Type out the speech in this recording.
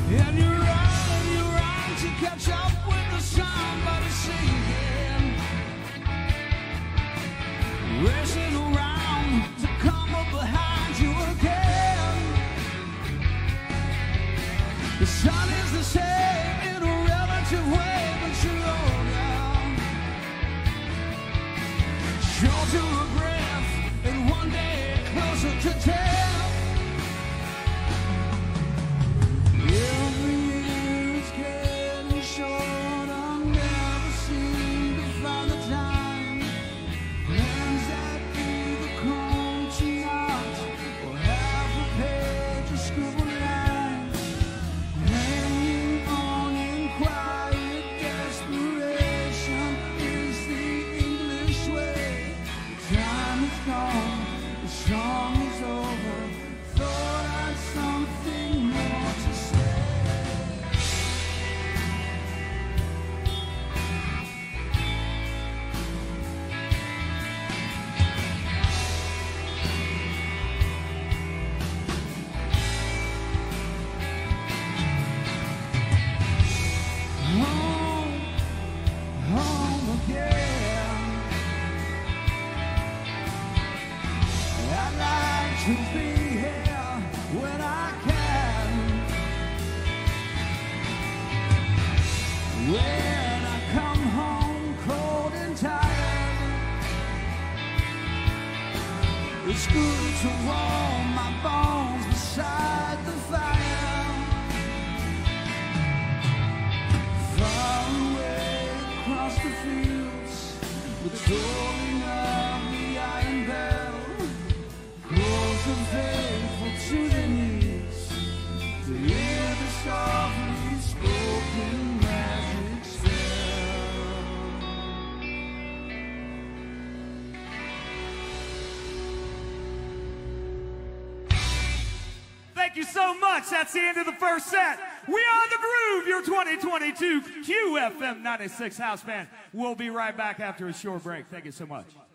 And you run to catch up with the sun, but it's sinking. Racing around to come up behind you again. The sun is the same in a relative way, but you're older. Short to a breath, and one day closer to death. Every year is getting short. I never seem to find the time. Plans that either come to naught or half a page of scribbled lines, hanging on in quiet desperation is the English way. The time is gone, the song is over. Thought I'd something more to say. Home, home again. I'd like to be here when I can. When I come home cold and tired, it's good to warm my bones beside the fire. Far away across the fields, with the tolling of the iron bell, calls the faithful to their knees to hear the softly spoken magic spell. Thank you so much. That's the end of the first set. We are The Groove, your 2022 QFM 96 house band. We'll be right back after a short break. Thank you so much.